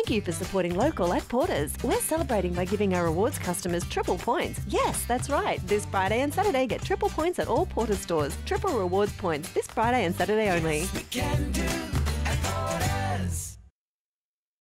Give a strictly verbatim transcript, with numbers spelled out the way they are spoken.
Thank you for supporting local at Porters. We're celebrating by giving our rewards customers triple points. Yes, that's right. This Friday and Saturday, get triple points at all Porters stores. Triple rewards points this Friday and Saturday only. Yes, we can do